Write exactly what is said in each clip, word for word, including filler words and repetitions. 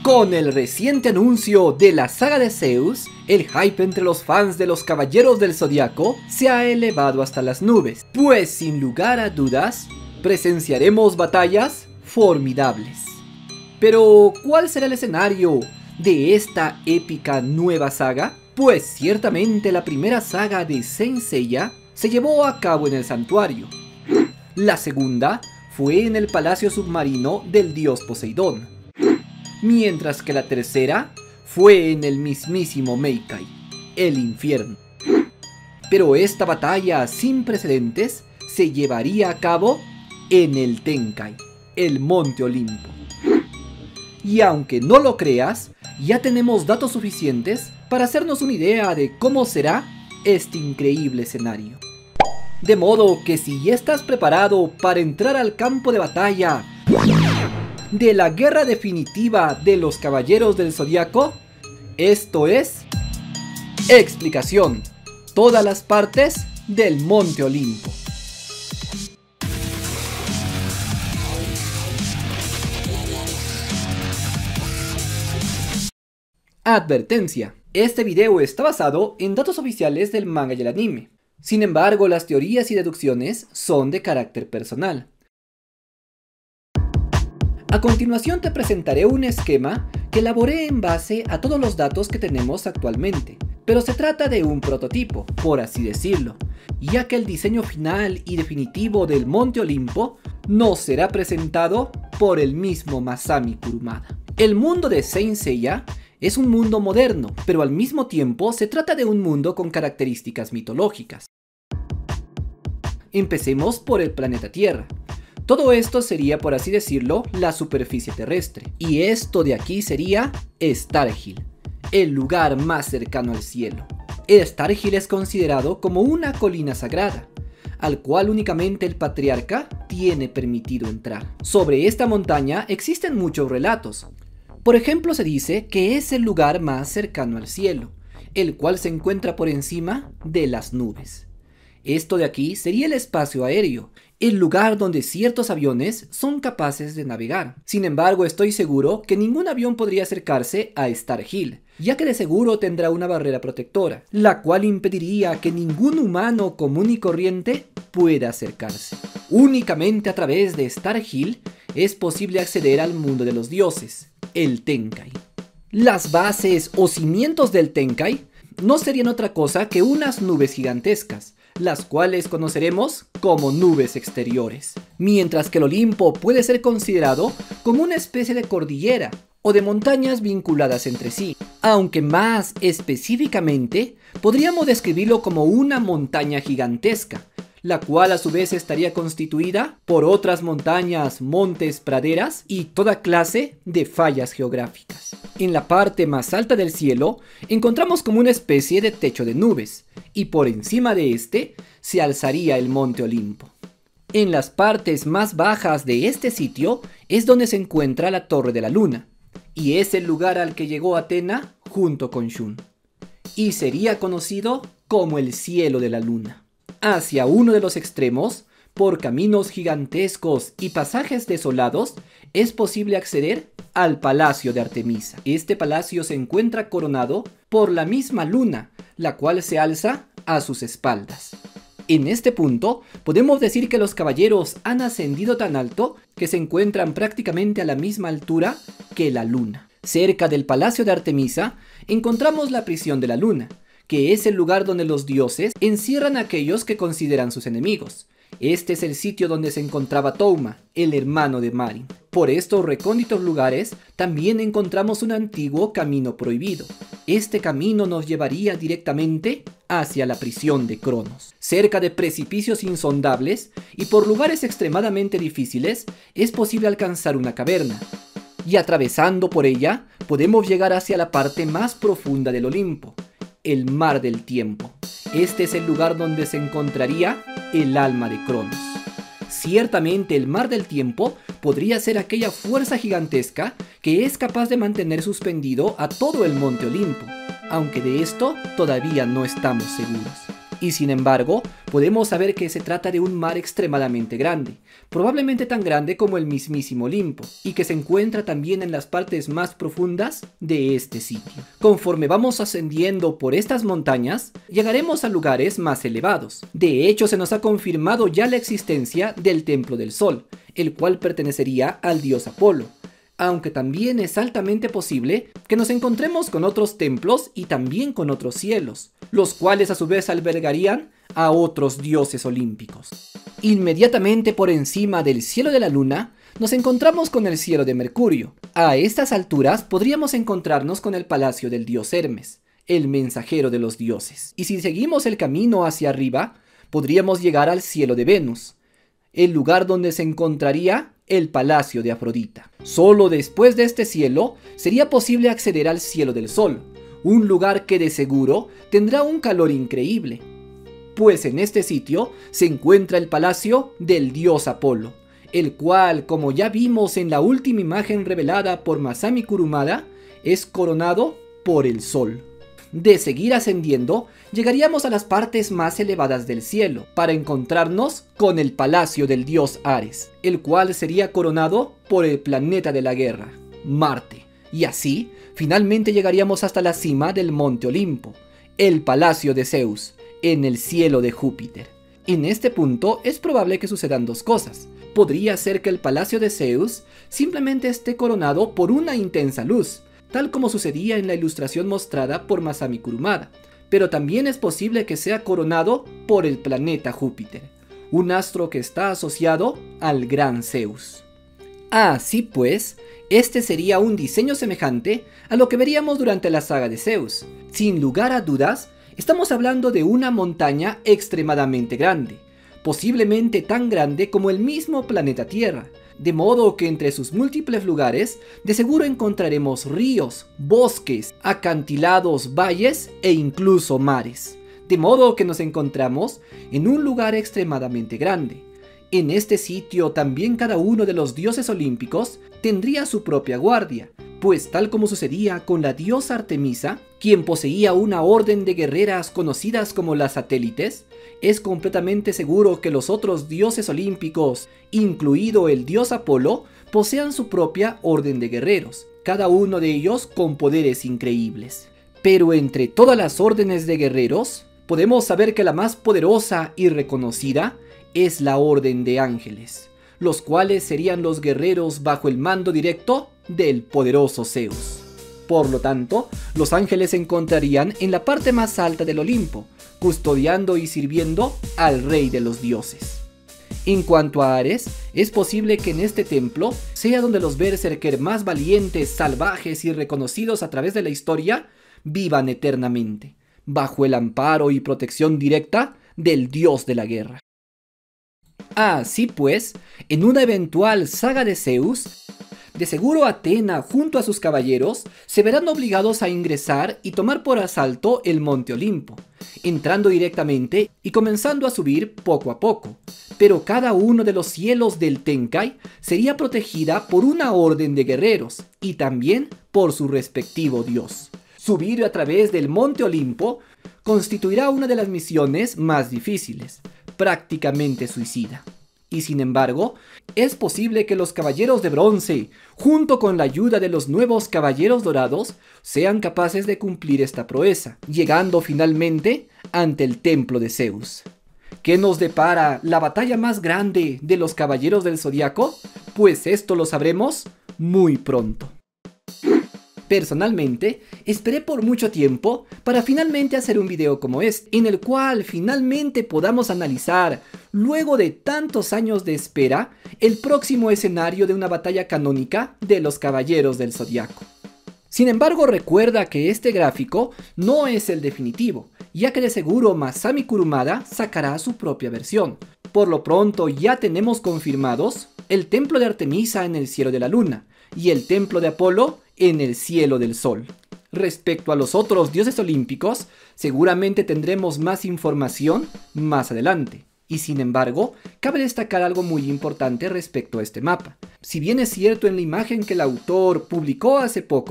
Con el reciente anuncio de la saga de Zeus, el hype entre los fans de los Caballeros del Zodiaco se ha elevado hasta las nubes, pues sin lugar a dudas, presenciaremos batallas formidables. Pero, ¿cuál será el escenario de esta épica nueva saga? Pues ciertamente la primera saga de Saint Seiya se llevó a cabo en el santuario. La segunda fue en el palacio submarino del dios Poseidón, mientras que la tercera fue en el mismísimo Meikai, el infierno. Pero esta batalla sin precedentes se llevaría a cabo en el Tenkai, el Monte Olimpo. Y aunque no lo creas, ya tenemos datos suficientes para hacernos una idea de cómo será este increíble escenario. De modo que si ya estás preparado para entrar al campo de batalla de la guerra definitiva de los Caballeros del Zodiaco, esto es Explicación, todas las partes del Monte Olimpo. Advertencia: este video está basado en datos oficiales del manga y el anime. Sin embargo, las teorías y deducciones son de carácter personal. A continuación te presentaré un esquema que elaboré en base a todos los datos que tenemos actualmente, pero se trata de un prototipo, por así decirlo, ya que el diseño final y definitivo del Monte Olimpo no será presentado por el mismo Masami Kurumada. El mundo de Saint Seiya es un mundo moderno, pero al mismo tiempo se trata de un mundo con características mitológicas. Empecemos por el planeta Tierra. Todo esto sería, por así decirlo, la superficie terrestre. Y esto de aquí sería Starhill, el lugar más cercano al cielo. El Starhill es considerado como una colina sagrada, al cual únicamente el patriarca tiene permitido entrar. Sobre esta montaña existen muchos relatos. Por ejemplo, se dice que es el lugar más cercano al cielo, el cual se encuentra por encima de las nubes. Esto de aquí sería el espacio aéreo, el lugar donde ciertos aviones son capaces de navegar. Sin embargo, estoy seguro que ningún avión podría acercarse a Starhill, ya que de seguro tendrá una barrera protectora, la cual impediría que ningún humano común y corriente pueda acercarse. Únicamente a través de Starhill es posible acceder al mundo de los dioses, el Tenkai. Las bases o cimientos del Tenkai no serían otra cosa que unas nubes gigantescas, las cuales conoceremos como nubes exteriores, mientras que el Olimpo puede ser considerado como una especie de cordillera o de montañas vinculadas entre sí, aunque más específicamente podríamos describirlo como una montaña gigantesca, la cual a su vez estaría constituida por otras montañas, montes, praderas y toda clase de fallas geográficas. En la parte más alta del cielo encontramos como una especie de techo de nubes, y por encima de este se alzaría el Monte Olimpo. En las partes más bajas de este sitio es donde se encuentra la Torre de la Luna, y es el lugar al que llegó Atena junto con Shun, y sería conocido como el cielo de la luna. Hacia uno de los extremos, por caminos gigantescos y pasajes desolados, es posible acceder al Palacio de Artemisa. Este palacio se encuentra coronado por la misma luna, la cual se alza a sus espaldas. En este punto, podemos decir que los caballeros han ascendido tan alto que se encuentran prácticamente a la misma altura que la luna. Cerca del Palacio de Artemisa encontramos la prisión de la luna, que es el lugar donde los dioses encierran a aquellos que consideran sus enemigos. Este es el sitio donde se encontraba Touma, el hermano de Marin. Por estos recónditos lugares también encontramos un antiguo camino prohibido. Este camino nos llevaría directamente hacia la prisión de Cronos. Cerca de precipicios insondables y por lugares extremadamente difíciles es posible alcanzar una caverna. Y atravesando por ella podemos llegar hacia la parte más profunda del Olimpo, el Mar del Tiempo. Este es el lugar donde se encontraría el alma de Cronos. Ciertamente el Mar del Tiempo podría ser aquella fuerza gigantesca que es capaz de mantener suspendido a todo el Monte Olimpo, aunque de esto todavía no estamos seguros. Y sin embargo, podemos saber que se trata de un mar extremadamente grande, probablemente tan grande como el mismísimo Olimpo, y que se encuentra también en las partes más profundas de este sitio. Conforme vamos ascendiendo por estas montañas, llegaremos a lugares más elevados. De hecho, se nos ha confirmado ya la existencia del Templo del Sol, el cual pertenecería al dios Apolo, aunque también es altamente posible que nos encontremos con otros templos y también con otros cielos, los cuales a su vez albergarían a otros dioses olímpicos. Inmediatamente por encima del cielo de la luna, nos encontramos con el cielo de Mercurio. A estas alturas podríamos encontrarnos con el palacio del dios Hermes, el mensajero de los dioses. Y si seguimos el camino hacia arriba, podríamos llegar al cielo de Venus, el lugar donde se encontraría el palacio de Afrodita. Solo después de este cielo sería posible acceder al cielo del Sol, un lugar que de seguro tendrá un calor increíble, pues en este sitio se encuentra el palacio del dios Apolo, el cual, como ya vimos en la última imagen revelada por Masami Kurumada, es coronado por el Sol. De seguir ascendiendo, llegaríamos a las partes más elevadas del cielo, para encontrarnos con el palacio del dios Ares, el cual sería coronado por el planeta de la guerra, Marte. Y así, finalmente llegaríamos hasta la cima del monte Olimpo, el palacio de Zeus, en el cielo de Júpiter. En este punto es probable que sucedan dos cosas. Podría ser que el palacio de Zeus simplemente esté coronado por una intensa luz, tal como sucedía en la ilustración mostrada por Masami Kurumada, pero también es posible que sea coronado por el planeta Júpiter, un astro que está asociado al gran Zeus. Así pues, este sería un diseño semejante a lo que veríamos durante la saga de Zeus. Sin lugar a dudas, estamos hablando de una montaña extremadamente grande, posiblemente tan grande como el mismo planeta Tierra, de modo que entre sus múltiples lugares de seguro encontraremos ríos, bosques, acantilados, valles e incluso mares. De modo que nos encontramos en un lugar extremadamente grande. En este sitio también cada uno de los dioses olímpicos tendría su propia guardia, pues tal como sucedía con la diosa Artemisa, quien poseía una orden de guerreras conocidas como las satélites, es completamente seguro que los otros dioses olímpicos, incluido el dios Apolo, posean su propia orden de guerreros, cada uno de ellos con poderes increíbles. Pero entre todas las órdenes de guerreros, podemos saber que la más poderosa y reconocida es la Orden de Ángeles, los cuales serían los guerreros bajo el mando directo del poderoso Zeus. Por lo tanto, los ángeles se encontrarían en la parte más alta del Olimpo, custodiando y sirviendo al rey de los dioses. En cuanto a Ares, es posible que en este templo sea donde los berserker más valientes, salvajes y reconocidos a través de la historia vivan eternamente, bajo el amparo y protección directa del dios de la guerra. Así pues, en una eventual saga de Zeus, de seguro Atena junto a sus caballeros se verán obligados a ingresar y tomar por asalto el monte Olimpo, entrando directamente y comenzando a subir poco a poco, pero cada uno de los cielos del Tenkai sería protegida por una orden de guerreros y también por su respectivo dios. Subir a través del monte Olimpo constituirá una de las misiones más difíciles, prácticamente suicida. Y sin embargo, es posible que los caballeros de bronce, junto con la ayuda de los nuevos caballeros dorados, sean capaces de cumplir esta proeza, llegando finalmente ante el templo de Zeus. ¿Qué nos depara la batalla más grande de los caballeros del Zodiaco? Pues esto lo sabremos muy pronto. Personalmente, esperé por mucho tiempo para finalmente hacer un video como este, en el cual finalmente podamos analizar, luego de tantos años de espera, el próximo escenario de una batalla canónica de los Caballeros del Zodiaco. Sin embargo, recuerda que este gráfico no es el definitivo, ya que de seguro Masami Kurumada sacará su propia versión. Por lo pronto ya tenemos confirmados el templo de Artemisa en el cielo de la luna, y el templo de Apolo en el cielo del sol. Respecto a los otros dioses olímpicos, seguramente tendremos más información más adelante. Y sin embargo, cabe destacar algo muy importante respecto a este mapa. Si bien es cierto en la imagen que el autor publicó hace poco,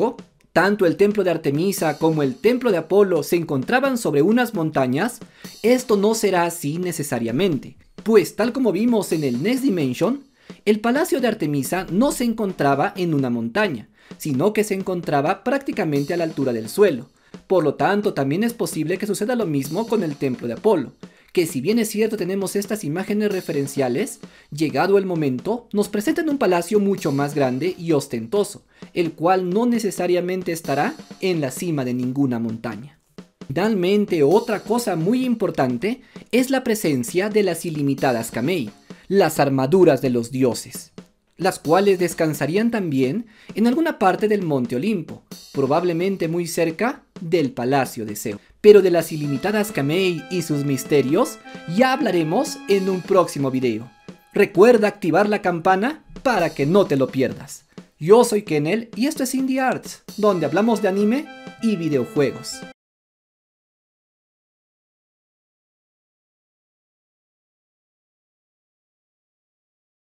tanto el templo de Artemisa como el templo de Apolo se encontraban sobre unas montañas, esto no será así necesariamente, pues tal como vimos en el Next Dimension, el palacio de Artemisa no se encontraba en una montaña, sino que se encontraba prácticamente a la altura del suelo. Por lo tanto, también es posible que suceda lo mismo con el templo de Apolo, que si bien es cierto tenemos estas imágenes referenciales, llegado el momento, nos presentan un palacio mucho más grande y ostentoso, el cual no necesariamente estará en la cima de ninguna montaña. Finalmente, otra cosa muy importante es la presencia de las ilimitadas Kamei, las armaduras de los dioses, las cuales descansarían también en alguna parte del monte Olimpo, probablemente muy cerca del palacio de Zeus. Pero de las ilimitadas Kamei y sus misterios ya hablaremos en un próximo video. Recuerda activar la campana para que no te lo pierdas. Yo soy Kennel y esto es Indie Arts, donde hablamos de anime y videojuegos.